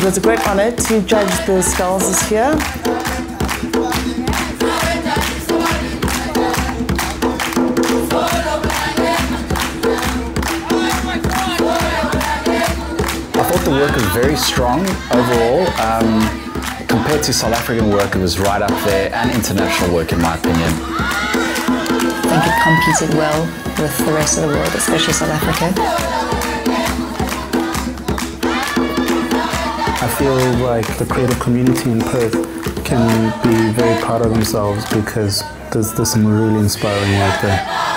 It was a great honour to judge the skulls this year. I thought the work was very strong overall. Compared to South African work, it was right up there, and international work in my opinion. I think it competed well with the rest of the world, especially South Africa. I feel like the creative community in Perth can be very proud of themselves because there's some really inspiring work there.